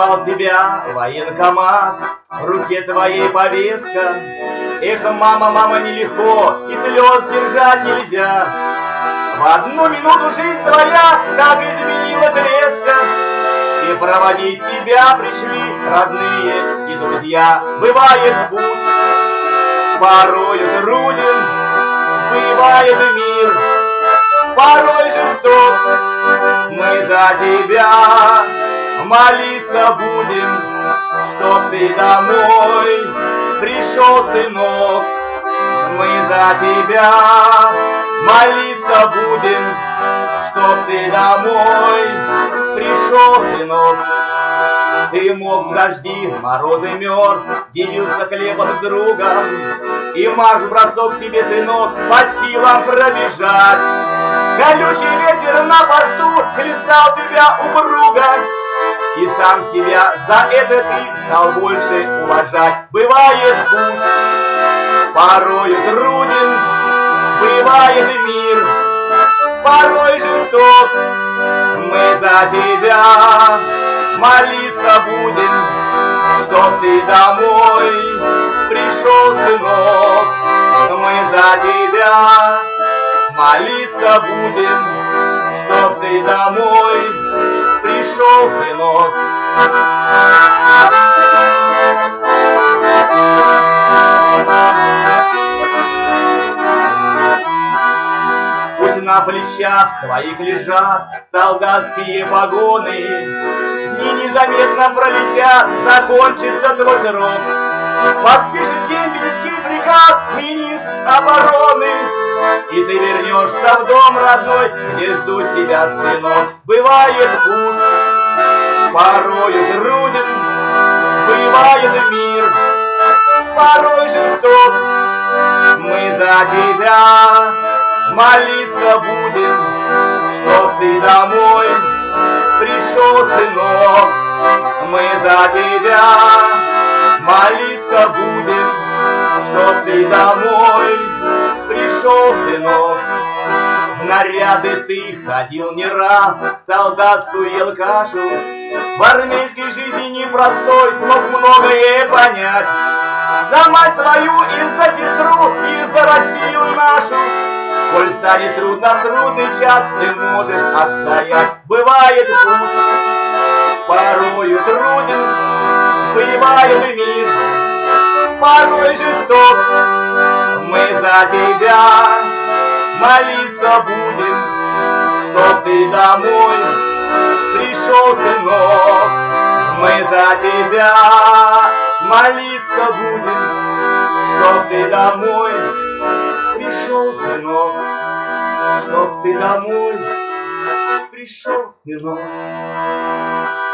Ждал тебя военкомат, в руке твоей повестка. Эх, мама, мама, нелегко, и слез держать нельзя. В одну минуту жизнь твоя так изменилась резко, и проводить тебя пришли родные и друзья. Бывает путь порою труден, бывает мир порой жесток. Мы за тебя молиться будем, чтоб ты домой пришел, сынок. Мы за тебя молиться будем, чтоб ты домой пришел, сынок. Ты мог в дожди, в морозы мерз, делился хлебом с другом, и марш-бросок тебе, сынок, по силам пробежать. Колючий ветер на посту хлестал тебя упруго, и сам себя за это ты стал больше уважать. Бывает путь порою труден, бывает мир порой жесток. Мы за тебя молиться будем, чтоб ты домой пришел, сынок. Мы за тебя молиться будем, чтоб ты домой пришел, сынок. Пусть на плечах твоих лежат солдатские погоны, дни незаметно пролетят, закончится твой срок. Подпишет дембельский приказ министр обороны, и ты вернешься в дом родной, где ждут тебя, сынок. Бывает путь порою труден, бывает мир порой жесток. Мы за тебя молиться будем, чтоб ты домой пришел, сынок. Мы за тебя молиться будем, чтоб ты домой пришел, сынок. В наряды ты ходил не раз, солдатскую ел кашу. В армейской жизни непростой смог многое понять. За мать свою и за сестру, и за Россию нашу. Коль станет трудно в трудный час, ты можешь отстоять. Бывает путь порою труден, бывает мир порой жесток. Мы за тебя молиться будем, чтоб ты домой пришел, сынок. Мы за тебя молиться будем, чтоб ты домой пришел, сынок. Чтоб ты домой пришел, сынок.